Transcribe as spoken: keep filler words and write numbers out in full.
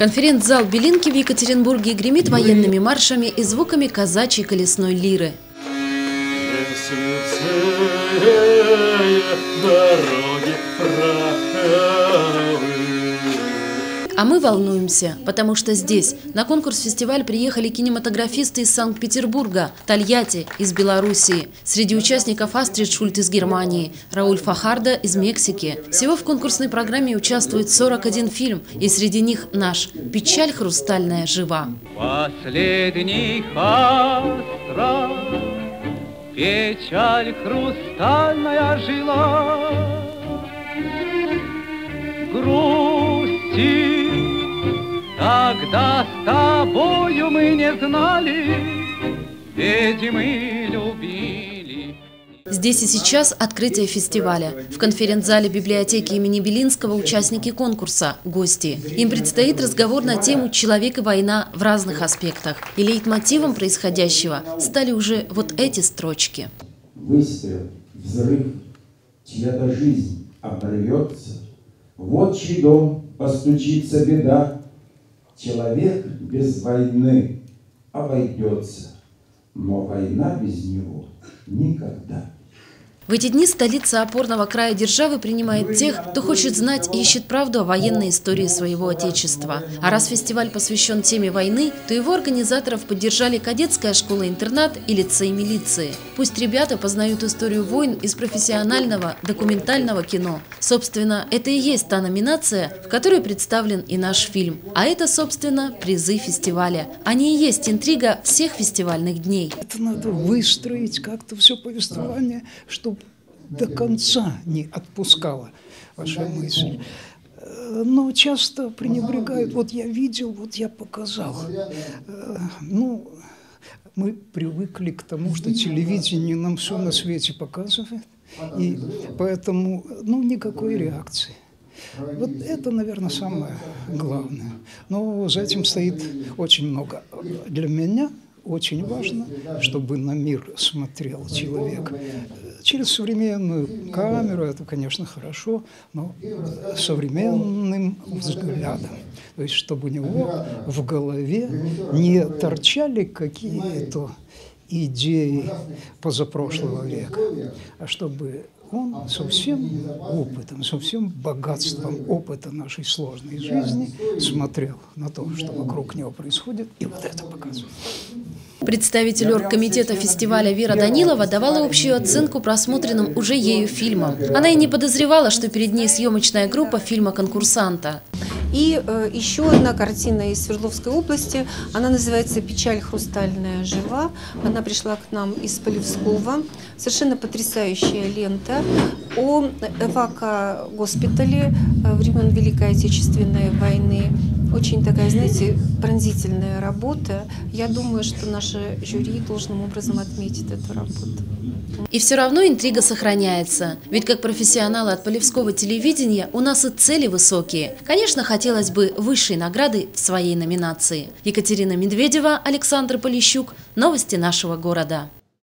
Конференц-зал Белинки в Екатеринбурге гремит военными маршами и звуками казачьей колесной лиры. А мы волнуемся, потому что здесь на конкурс-фестиваль приехали кинематографисты из Санкт-Петербурга, Тольятти из Белоруссии. Среди участников Астрид Шульт из Германии, Рауль Фахарда из Мексики. Всего в конкурсной программе участвует сорок один фильм, и среди них наш «Печаль хрустальная жива». Последний астрал, печаль хрустальная жила, грусти. Тогда с тобою мы не знали, ведь мы любили. Здесь и сейчас открытие фестиваля. В конференц-зале библиотеки имени Белинского участники конкурса, гости. Им предстоит разговор на тему «Человек и война» в разных аспектах. И лейтмотивом происходящего стали уже вот эти строчки. Выстрел, взрыв, чья-то жизнь оборвется, вот чей дом постучится беда. Человек без войны обойдется, но война без него никогда. В эти дни столица опорного края державы принимает тех, кто хочет знать и ищет правду о военной истории своего отечества. А раз фестиваль посвящен теме войны, то его организаторов поддержали кадетская школа-интернат и лицей милиции. Пусть ребята познают историю войн из профессионального документального кино. Собственно, это и есть та номинация, в которой представлен и наш фильм. А это, собственно, призы фестиваля. Они и есть интрига всех фестивальных дней. Это надо выстроить как-то все повествование, чтобы до конца не отпускала ваша мысль. Но часто пренебрегают. Вот я видел, вот я показал. Ну, мы привыкли к тому, что телевидение нам все на свете показывает, и поэтому, ну, никакой реакции. Вот это, наверное, самое главное. Но за этим стоит очень много. Для меня очень важно, чтобы на мир смотрел человек через современную камеру, это, конечно, хорошо, но современным взглядом. То есть, чтобы у него в голове не торчали какие-то идеи позапрошлого века, а чтобы он со всем опытом, со всем богатством опыта нашей сложной жизни смотрел на то, что вокруг него происходит, и вот это показывает. Представитель оргкомитета фестиваля Вера Данилова давала общую оценку просмотренным уже ею фильмам. Она и не подозревала, что перед ней съемочная группа фильма «Конкурсанта». И э, еще одна картина из Свердловской области, она называется «Печаль хрустальная жива». Она пришла к нам из Полевского. Совершенно потрясающая лента о эвако-госпитале времен Великой Отечественной войны. Очень такая, знаете, пронзительная работа. Я думаю, что наше жюри должным образом отметит эту работу. И все равно интрига сохраняется. Ведь как профессионалы от полевского телевидения у нас и цели высокие. Конечно, хотелось бы высшей награды в своей номинации. Екатерина Медведева, Александр Полищук. Новости нашего города.